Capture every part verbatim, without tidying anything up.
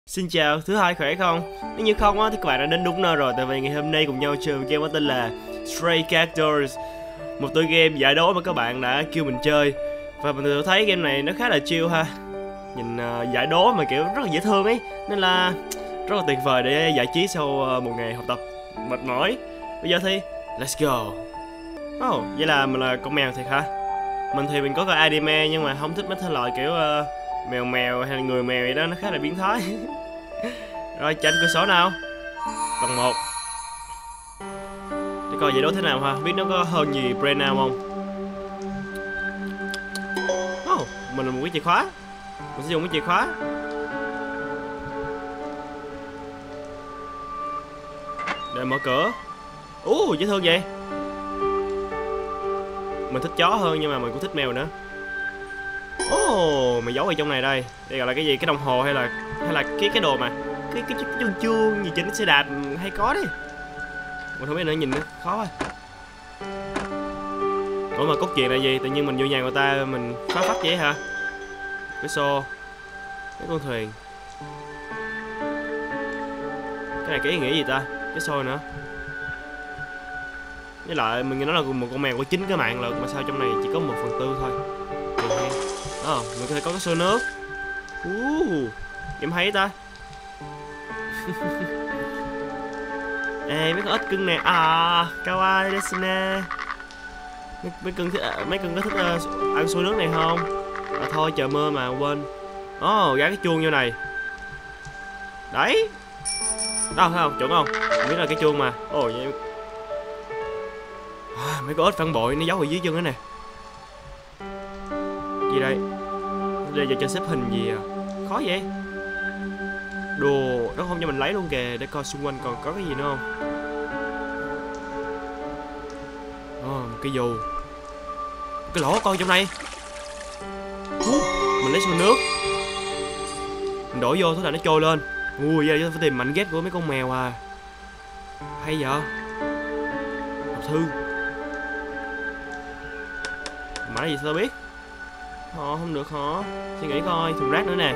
Xin chào, thứ hai khỏe không? Nếu như không á thì các bạn đã đến đúng nơi rồi, tại vì ngày hôm nay cùng nhau chơi game có tên là Stray Characters, một tựa game giải đố mà các bạn đã kêu mình chơi. Và mình tự thấy game này nó khá là chill ha. Nhìn uh, giải đố mà kiểu rất là dễ thương ấy, nên là rất là tuyệt vời để giải trí sau uh, một ngày học tập mệt mỏi. Bây giờ thì let's go. Oh, vậy là mình là con mèo thiệt hả? Mình thì mình có coi anime nhưng mà không thích mấy thể loại kiểu uh, mèo mèo hay là người mèo vậy đó, nó khá là biến thái. Rồi tranh cửa sổ nào. Vòng một. Để coi giải đố thế nào ha, biết nó có hơn gì Brain nào không. Oh, mình là một cái chìa khóa. Mình sẽ dùng cái chìa khóa. Để mở cửa. Ú, uh, dễ thương vậy. Mình thích chó hơn nhưng mà mình cũng thích mèo nữa. Ồ, oh, mày giấu ở trong này đây. Đây gọi là cái gì? Cái đồng hồ hay là hay là cái cái đồ mà cái cái cái chuông chuông gì trên xe đạp hay có đấy. Mình không biết nữa, nhìn nó khó quá. Ủa mà cốt truyện là gì? Tự nhiên mình vô nhà người ta mình phá phách vậy hả? Cái xô, cái con thuyền. Cái này cái ý nghĩa gì ta? Cái xô nữa. Với lại mình nghe nói là một con mèo có chín cái mạng lận mà sao trong này chỉ có một phần tư thôi. Ờ, oh, mình có thể có cái xô nước. Uh, em hay ta. Ê, mấy con ếch cưng nè. À, kawaii desu ne. Mấy, mấy cưng thích, mấy cưng có thích uh, ăn xô nước này không? À, thôi trời mưa mà quên. Ồ, oh, gắn cái chuông vô này. Đấy. Đâu thấy không, chuẩn không? Mình biết là cái chuông mà. Ồ, oh, vậy. À, mấy con ếch phản bội nó giấu ở dưới chân đó nè. Gì đây? Đây giờ cho xếp hình gì à? Khó vậy? Đồ, nó không cho mình lấy luôn kìa. Để coi xung quanh còn có cái gì nữa không. Oh, một cái dù. Một cái lỗ coi trong này. uh, Mình lấy xô nước. Mình đổ vô thế là nó trôi lên. Ui, giờ phải tìm mảnh ghép của mấy con mèo à. Hay vậy. Hộp thư. Mã gì sao biết. Họ không được hả? Suy nghĩ coi, thùng rác nữa nè.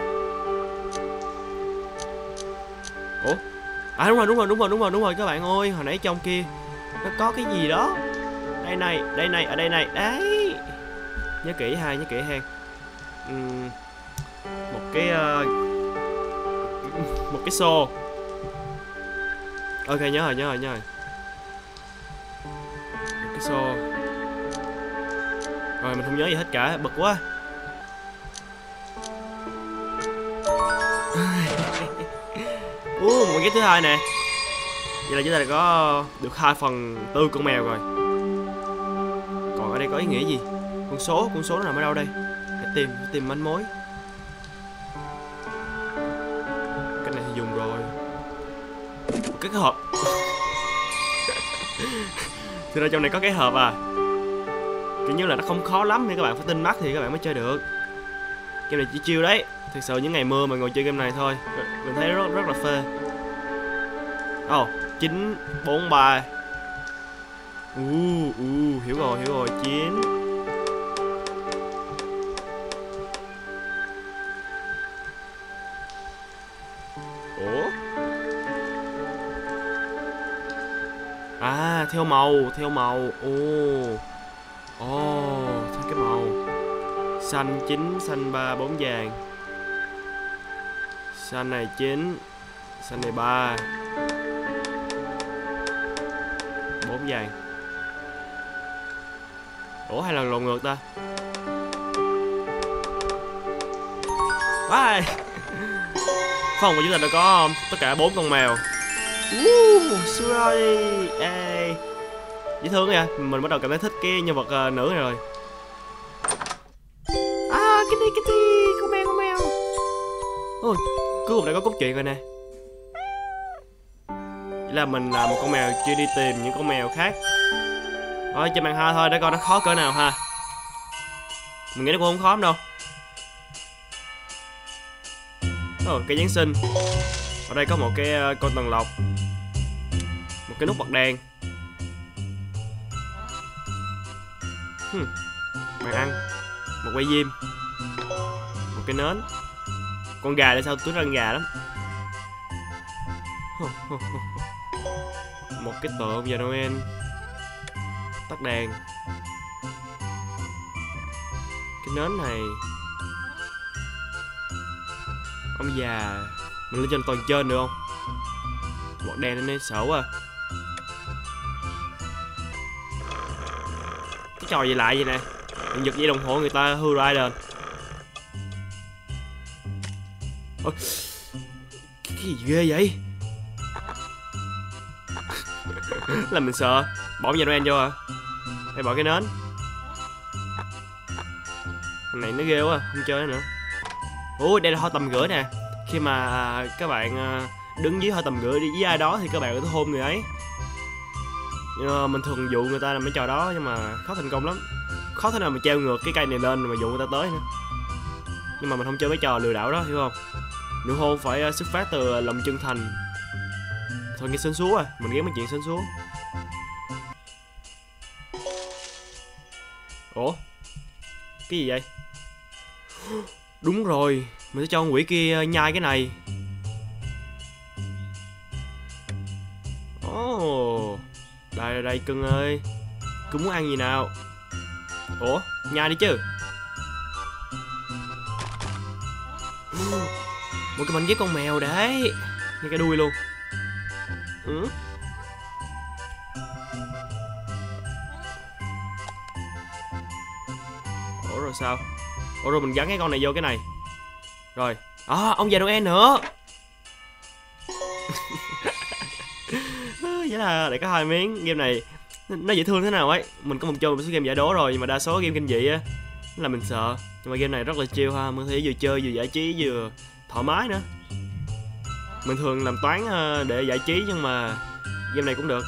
Ủa? À đúng rồi, đúng rồi, đúng rồi, đúng rồi, đúng rồi các bạn ơi, hồi nãy trong kia nó có cái gì đó. Đây này, đây này, ở đây này, đấy. Nhớ kỹ ha, nhớ kỹ ha. Uhm, một cái uh, một cái xô. Ok, nhớ rồi, nhớ rồi, nhớ rồi. Một cái xô. Rồi mình không nhớ gì hết cả, bực quá. Uh, một cái thứ hai nè. Vậy là chúng ta đã có được hai phần tư con mèo rồi. Còn ở đây có ý nghĩa gì? Con số, con số nó nằm ở đâu đây? Để tìm, tìm manh mối. Cái này thì dùng rồi. Cái, cái hộp. Thì ra trong này có cái hộp à. Kiểu như là nó không khó lắm, nhưng các bạn phải tin mắt thì các bạn mới chơi được. Game này chỉ chill đấy. Thực sự những ngày mưa mà ngồi chơi game này thôi mình thấy rất rất là phê. Ồ, oh, chín bốn ba. U uh, uh, hiểu rồi, hiểu rồi, chín. Ủa? À, theo màu, theo màu. Ồ. Oh. Ồ, oh, theo cái màu. Xanh chín, xanh ba, bốn vàng. Xanh này chín, xanh này ba, bốn vàng. Ủa hay là lộn ngược ta? Wow. Phòng của chúng ta đã có tất cả bốn con mèo. Uh, Surai. Ê, dễ thương kìa. Mình bắt đầu cảm thấy thích cái nhân vật uh, nữ này rồi. À, Kitty Kitty, con mèo, con mèo. Ôi, cuối cùng đã có cốt truyện rồi nè. Vậy là mình là một con mèo chưa đi tìm những con mèo khác. Rồi chơi màn hai thôi để coi nó khó cỡ nào ha. Mình nghĩ nó cũng không khó lắm đâu. Ồ, cây Giáng sinh. Ở đây có một cái uh, con tầng lọc. Một cái nút bật đèn. hmm. Bàn ăn. Một que diêm. Một cái nến. Con gà tại sao túi răng gà lắm. Một cái tượng và Noel. Tắt đèn. Cái nến này. Ông già. Mình lên trên toàn trên được không? Bọt đèn lên đây sợ quá. Cái trò gì lại vậy nè. Mình giật dây đồng hồ người ta hư rider. Ôi, cái gì ghê vậy? Làm mình sợ. Bỏ nhà Noel vô à? Hay bỏ cái nến? Thằng này nó ghê quá, không chơi nữa. Ủa, đây là hoa tầm gửi nè. Khi mà các bạn đứng dưới hoa tầm gửi đi với ai đó thì các bạn có thể hôn người ấy. Nhưng mà mình thường dụ người ta làm cái trò đó nhưng mà khó thành công lắm. Khó thể nào mà treo ngược cái cây này lên mà dụ người ta tới nữa. Nhưng mà mình không chơi mấy trò lừa đảo đó, hiểu không? Nụ hôn phải xuất phát từ lòng chân thành. Thôi nghe sến súa à, mình ghét mấy chuyện sến súa. Ủa? Cái gì vậy? Đúng rồi, mình sẽ cho con quỷ kia nhai cái này. Ồ, oh, đây đây đây cưng ơi. Cưng muốn ăn gì nào? Ủa, nhai đi chứ. Một cái mảnh ghép con mèo đấy. Ngay cái đuôi luôn. Ừ. Ủa rồi sao? Ủa rồi mình gắn cái con này vô cái này. Rồi. À, ông già Noel nữa. Vậy là để có hai miếng. Game này nó dễ thương thế nào ấy. Mình có một chơi một số game giải đố rồi nhưng mà đa số game kinh dị á là mình sợ. Nhưng mà game này rất là chill ha, mình có thể vừa chơi vừa giải trí vừa thoải mái nữa. Mình thường làm toán để giải trí nhưng mà game này cũng được.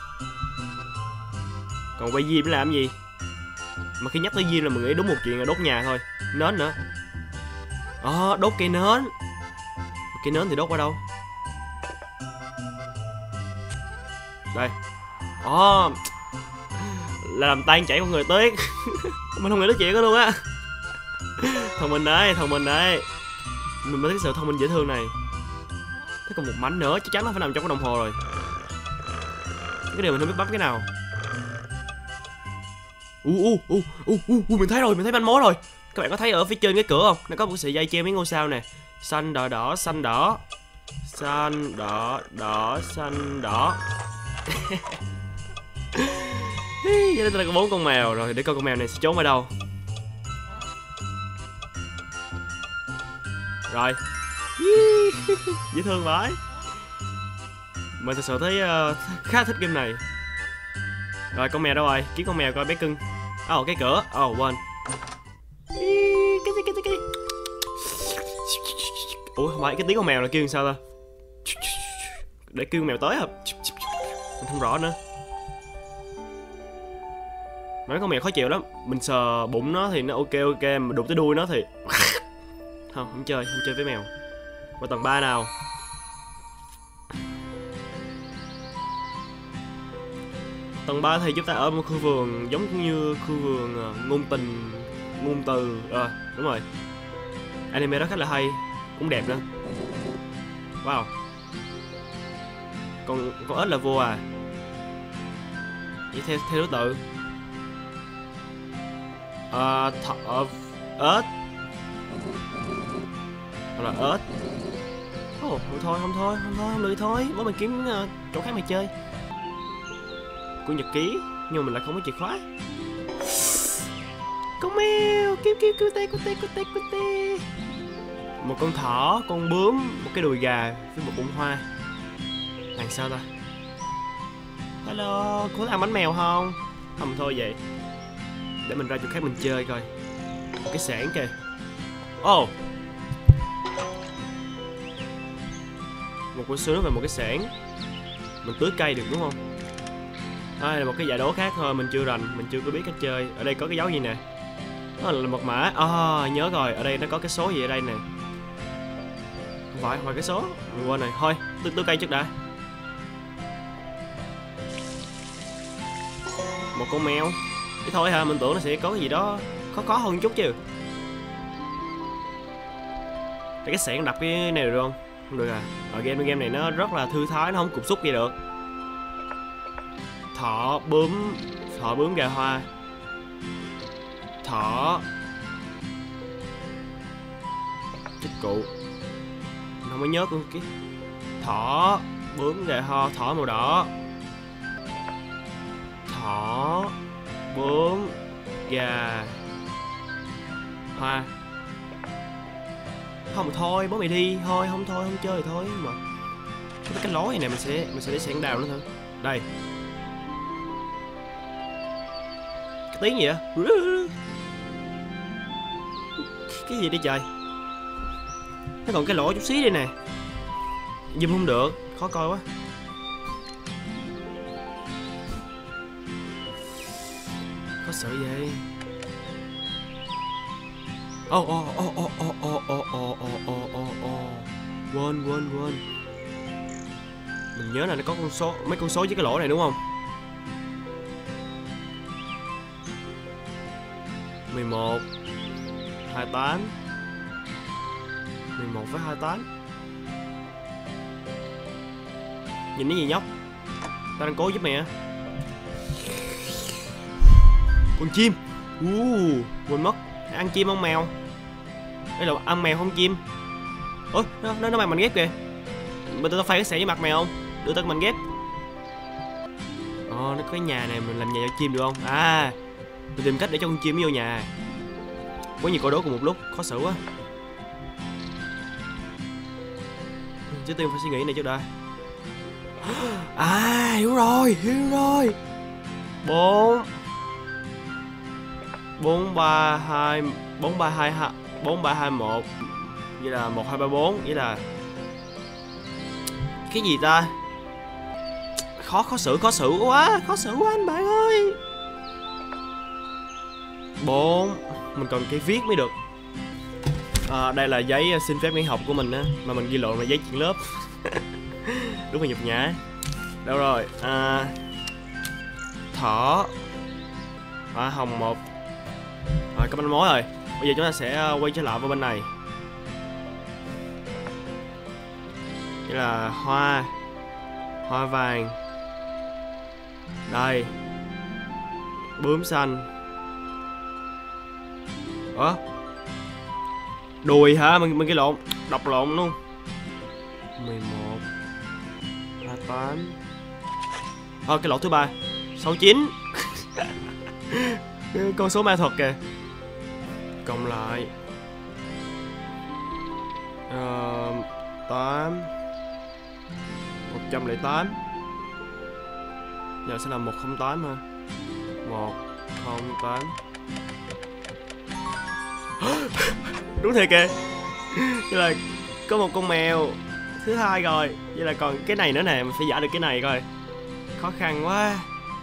Còn quay diêm làm gì? Mà khi nhắc tới diêm là mình nghĩ đúng một chuyện là đốt nhà thôi. Nến nữa. Ờ, à, đốt cây nến. Cây nến thì đốt qua đâu? Đây. Ồ, à, là làm tan chảy con người tuyết. Mình không nghĩ tới chuyện đó luôn á. Thông minh đấy, thông minh đấy. Mình mới thấy sự thông minh dễ thương này. Thế còn một mảnh nữa, chắc chắn nó phải nằm trong cái đồng hồ rồi. Cái điều mình không biết bấm cái nào. U u u u u mình thấy rồi, mình thấy manh mối rồi. Các bạn có thấy ở phía trên cái cửa không? Nó có một sợi dây treo mấy ngôi sao nè. Xanh đỏ đỏ xanh đỏ. Xanh đỏ đỏ xanh đỏ. Vậy nên là có bốn con mèo rồi, để coi con mèo này sẽ trốn ở đâu. Rồi. Dễ thương vãi. Mình thật sự thấy uh, khá thích game này. Rồi con mèo đâu rồi? Kiếm con mèo coi bé cưng. Ồ oh, cái cửa. Ồ oh, quên. Cái cái cái cái. Ủa không phải cái tiếng con mèo là kêu sao ta? Để kêu mèo tới hả? Mình không rõ nữa. Mấy con mèo khó chịu lắm. Mình sờ bụng nó thì nó ok ok, mà đụng tới đuôi nó thì không, không chơi, không chơi với mèo. Qua tầng ba nào. Tầng ba thì chúng ta ở một khu vườn giống như khu vườn uh, ngôn tình, ngôn từ. Ờ, à, đúng rồi. Anime đó khá là hay, cũng đẹp nữa. Wow. Con con ếch là vua à? Vậy theo theo thứ tự. Ờ, uh, ếch. Hoặc là ếch. Ồ, oh, không thôi, không thôi, không thôi, không lười thôi. Bố mình kiếm uh, chỗ khác mà chơi. Của nhật ký, nhưng mà mình lại không có chìa khóa. Con mèo, kiếm kiếm cứu tê, cứu tê, cứu tê, cứu tê. Một con thỏ, con bướm, một cái đùi gà với một bông hoa. Làm sao ta? Hello, có ăn bánh mèo không? Không thôi vậy. Để mình ra chỗ khác mình chơi coi. Một cái xẻng kìa. Ồ, oh. Một con sứa và một cái xẻng. Mình tưới cây được đúng không? Đây là một cái giải đố khác thôi, mình chưa rành, mình chưa có biết cách chơi. Ở đây có cái dấu gì nè? Đó là mật mã. À, nhớ rồi, ở đây nó có cái số gì ở đây nè. Không phải, không phải cái số. Mình quên này. Thôi, tưới tưới cây trước đã. Một con mèo. Thế thôi hả, mình tưởng nó sẽ có cái gì đó khó khó hơn chút chứ. Để cái xẻng đập cái này được không? Không được à? Ở game game này nó rất là thư thái, nó không cục xúc vậy được. Thỏ bướm, thỏ bướm gà hoa. Thỏ chết cụ, nó mới nhớ con cái thỏ bướm gà hoa, thỏ màu đỏ. Thỏ bướm gà hoa. Không thôi, bố mày đi thôi, không thôi, không chơi thì thôi mà. Cái cái lối này mình sẽ mình sẽ để sẵn đào nữa thôi. Đây. Cái tiếng gì vậy? Cái gì đây trời? Nó còn cái lỗ chút xíu đây nè. Zoom không được, khó coi quá. Có sợ vậy? Ô ô ô ô ô ô ô ô ô ô ô ô quên quên quên. Mình nhớ là nó có con số, mấy con số với cái lỗ này đúng không? mười một hai mươi tám mười một với hai mươi tám. Nhìn cái gì nhóc? Tao đang cố giúp mày á. Con chim. Uh, quên mất. Ăn chim không mèo? Đây là ăn mèo không chim? Ôi, nó nó, nó mang mảnh ghép kìa. Bây giờ tao phay cái xẻ với mặt mèo không? Đưa tao mảnh ghép. Ồ, nó có cái nhà này mình làm nhà cho chim được không? À, mình tìm cách để cho con chim vô nhà. Quá nhiều câu đố cùng một lúc, khó xử quá. Trước tiên phải suy nghĩ này trước đã. À, hiểu rồi, hiểu rồi. Bốn bốn ba hai bốn ba hai bốn ba hai một. Vậy là một hai ba bốn, nghĩa là cái gì ta? Khó khó xử, khó xử quá, khó xử quá anh bạn ơi. Bốn, mình còn cái viết mới được. À, đây là giấy xin phép nghỉ học của mình á, mà mình ghi lộn là giấy chuyển lớp. Đúng là nhục nhã. Đâu rồi? À, thỏ à, hồng một. Rồi có manh mối rồi. Bây giờ chúng ta sẽ quay trở lại vào bên này. Đây là hoa, hoa vàng. Đây, bướm xanh. Ủa? Đùi hả? Mình mình cái lộn, đọc lộn luôn. mười một hai mươi tám. Thôi cái lỗ thứ ba sáu mươi chín. Con số ma thuật kìa. Cộng lại uh, tám một trăm lẻ tám. Giờ sẽ là một không tám ha. Một không tám. Đúng thiệt kìa. Vậy là có một con mèo thứ hai rồi. Vậy là còn cái này nữa nè. Mình phải giả được cái này coi. Khó khăn quá.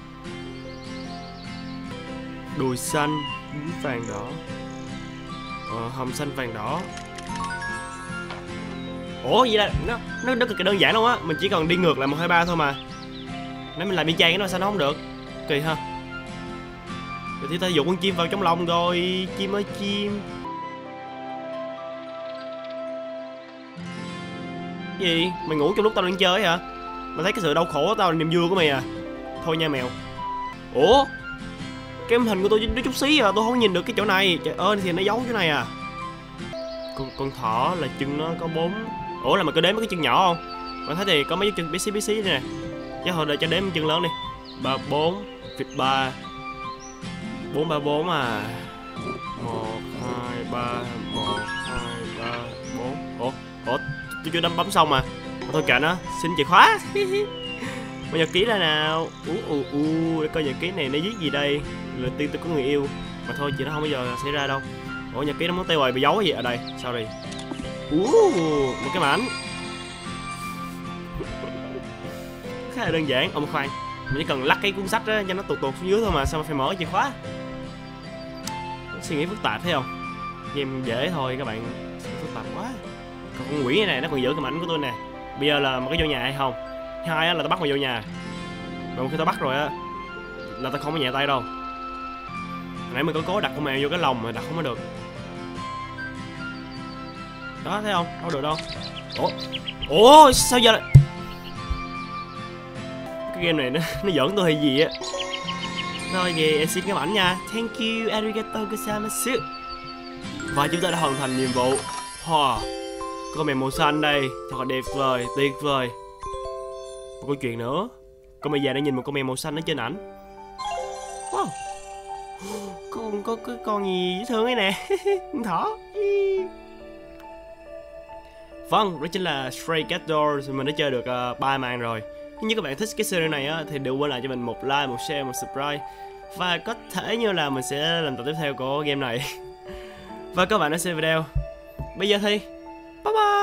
Đùi xanh, vàng đỏ, ờ, hồng xanh vàng đỏ. Ủa vậy là nó nó nó cực kỳ đơn giản luôn á. Mình chỉ cần đi ngược lại một hai ba thôi mà. Nếu mình làm y chang cái nó sao nó không được. Kỳ ha. Rồi thì ta dụ con chim vào trong lòng rồi. Chim ơi chim. Gì? Mày ngủ trong lúc tao đang chơi hả? Mày thấy cái sự đau khổ của tao là niềm vui của mày à? Thôi nha mèo. Ủa? Cái hình của tôi nó chút xí à, tôi không nhìn được cái chỗ này. Trời ơi thì nó giấu chỗ này à. Con, con thỏ là chân nó có bốn. Ủa là mày có đếm mấy cái chân nhỏ không? Mày thấy thì có mấy cái chân bí xí bí xí nè. Chứ hồi đợi cho đếm chân lớn đi. Ba bốn vịt ba. Bốn ba bốn à. Một hai ba. Một hai ba bốn. Ủa? Ủa? Tôi chưa đâm bấm xong mà. Thôi kệ nó. Xin chìa khóa. Mà nhật ký là nào? Ú ù ù. Để coi nhật ký này nó viết gì đây. Lần tiên tôi có người yêu. Mà thôi chuyện đó không bao giờ xảy ra đâu. Ủa nhật ký nó muốn tiêu rồi bị giấu cái gì ở đây? Sao đây? Ú một cái mảnh. Khá là đơn giản. Ồ mà khoan, mình chỉ cần lắc cái cuốn sách á cho nó tụt tụt xuống dưới thôi mà. Sao mà phải mở chìa khóa? Suy nghĩ phức tạp thấy không? Game dễ thôi các bạn. Phức tạp quá. Còn con quỷ này nó còn giữ cái mảnh của tôi nè. Bây giờ là một cái vô nhà hay không? Hai á là tao bắt mày vô nhà. Mà một khi tao bắt rồi á là tao không có nhẹ tay đâu. Nãy mình có cố đặt con mèo vô cái lồng mà đặt không có được. Đó thấy không? Đâu được đâu. Ủa Ủa sao giờ lại... Cái game này nó nó giỡn tôi hay gì á. Rồi vậy em xin cái ảnh nha. Thank you, arigato gozaimasu. Và chúng ta đã hoàn thành nhiệm vụ. Wow, có mèo màu xanh đây, thật là đẹp vời, tuyệt vời. Một câu chuyện nữa. Con mẹ già đã nhìn một con mèo màu xanh ở trên ảnh. Wow, con có cái con gì dễ thương ấy nè. Con thỏ. Vâng, đó chính là Stray Cat Doors. Mình đã chơi được uh, ba màn rồi. Nếu như các bạn thích cái series này á, thì đừng quên lại cho mình một like, một share, một subscribe. Và có thể như là mình sẽ làm tập tiếp theo của game này. Và các bạn đã xem video. Bây giờ thì bye bye.